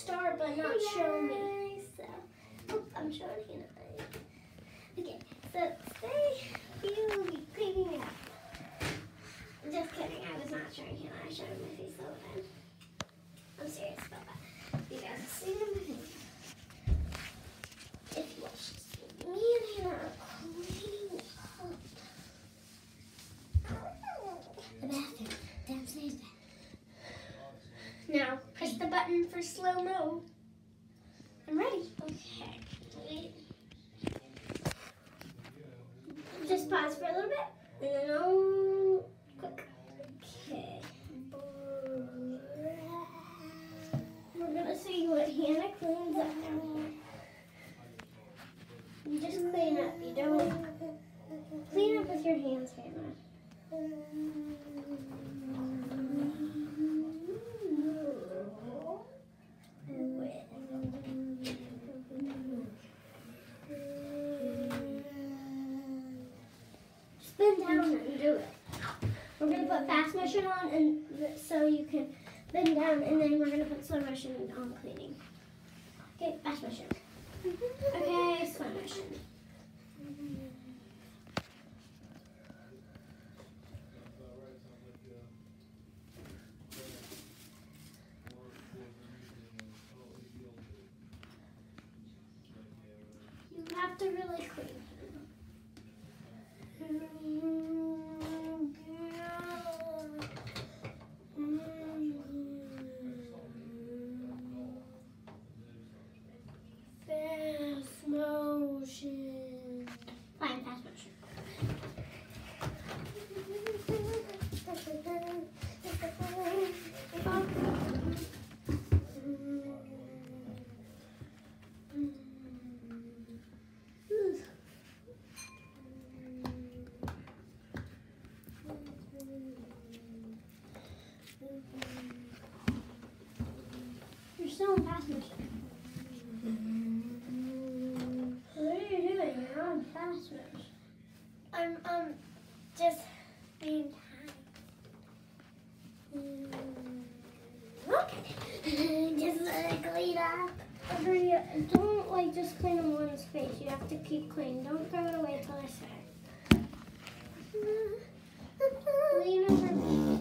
start, but not show me. So, I'm showing Hannah. Okay, so today we will be cleaning up. Just kidding, I was not showing Hannah. I showed my face all the time. I'm serious about that. You guys see my face. If you watch this, me and Hannah are cleaning up the bathroom downstairs. Now, press the button for slow-mo. I'm ready. Okay. Wait. Just pause for a little bit. And then I'll click. Okay. We're going to see what Hannah cleans up down here. You just clean up. You don't clean up with your hands, Hannah. Bend down and do it. We're going to put fast motion on, and so you can bend down, and then we're going to put slow motion on cleaning. Okay, fast motion. Okay, slow motion. You have to really clean. Fast motion. Fine, fast motion. You're still in fast motion. What are you doing? You're on fast motion. I'm just being kind. Okay. Just let it clean up. Hurry up. Don't just clean in one space. You have to keep cleaning. Don't throw it away till I say. Lean over.